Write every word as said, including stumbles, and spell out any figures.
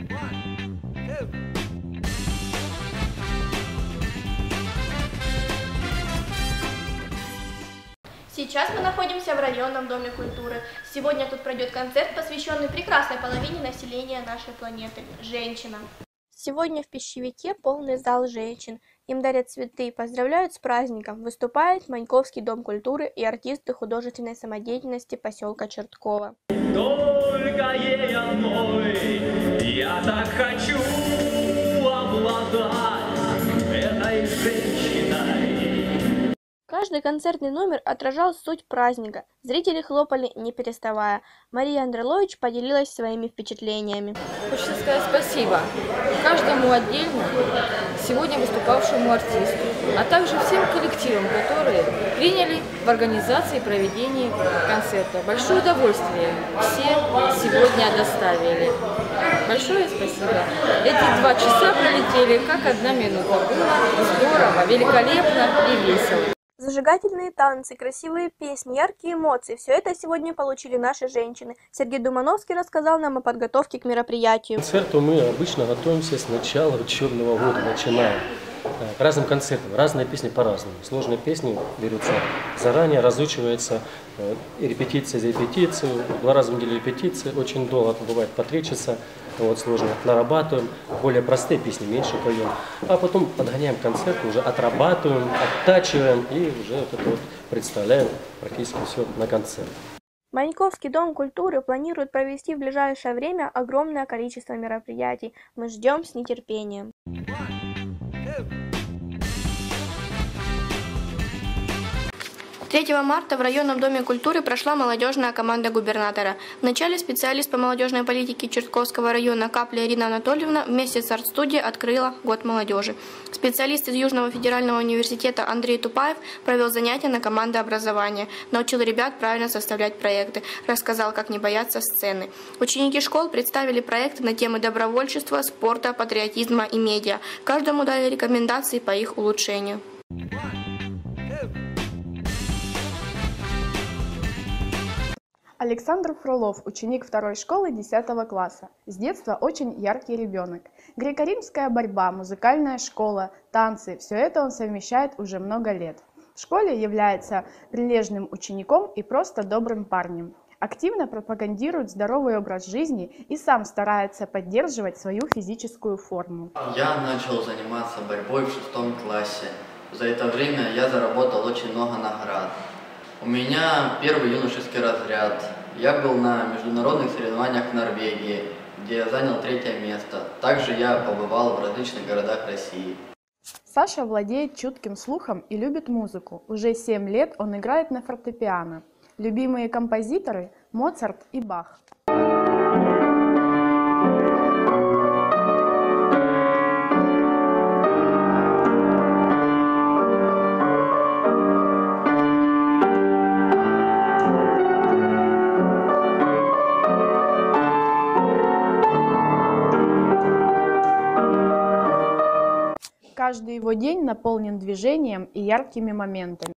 Сейчас мы находимся в районном доме культуры. Сегодня тут пройдет концерт, посвященный прекрасной половине населения нашей планеты – женщинам. Сегодня в пищевике полный зал женщин. Им дарят цветы, поздравляют с праздником. Выступает Маньковский дом культуры и артисты художественной самодеятельности поселка Черткова. Только ей одной я так хочу обладать этой женщиной. Каждый концертный номер отражал суть праздника. Зрители хлопали, не переставая. Мария Андрелович поделилась своими впечатлениями. Хочется сказать спасибо каждому отдельно, сегодня выступавшему артисту, а также всем коллективам, которые приняли в организации и проведении концерта. Большое удовольствие все сегодня доставили. Большое спасибо. Эти два часа пролетели как одна минута. Было здорово, великолепно и весело. Зажигательные танцы, красивые песни, яркие эмоции – все это сегодня получили наши женщины. Сергей Думановский рассказал нам о подготовке к мероприятию. К концерту мы обычно готовимся с начала учебного года, начинаем. К разным концертам, разные песни по-разному. Сложные песни берутся заранее, разучиваются, репетиция за репетицию, два раза в неделю репетиции, очень долго, бывает по три часа, вот, сложно, нарабатываем, более простые песни меньше поем, а потом подгоняем концерт, уже отрабатываем, оттачиваем и уже вот это вот представляем практически все на концерт. Маньковский дом культуры планирует провести в ближайшее время огромное количество мероприятий. Мы ждем с нетерпением. третьего марта в районном доме культуры прошла молодежная команда губернатора. Вначале специалист по молодежной политике Чертковского района Капля Ирина Анатольевна вместе с арт-студией открыла Год молодежи. Специалист из Южного федерального университета Андрей Тупаев провел занятия на командообразование, научил ребят правильно составлять проекты, рассказал, как не бояться сцены. Ученики школ представили проекты на темы добровольчества, спорта, патриотизма и медиа. Каждому дали рекомендации по их улучшению. Александр Фролов, ученик второй школы десятого класса. С детства очень яркий ребенок. Греко-римская борьба, музыкальная школа, танцы – все это он совмещает уже много лет. В школе является прилежным учеником и просто добрым парнем. Активно пропагандирует здоровый образ жизни и сам старается поддерживать свою физическую форму. Я начал заниматься борьбой в шестом классе. За это время я заработал очень много наград. У меня первый юношеский разряд. Я был на международных соревнованиях в Норвегии, где я занял третье место. Также я побывал в различных городах России. Саша владеет чутким слухом и любит музыку. Уже семь лет он играет на фортепиано. Любимые композиторы – Моцарт и Бах. Каждый его день наполнен движением и яркими моментами.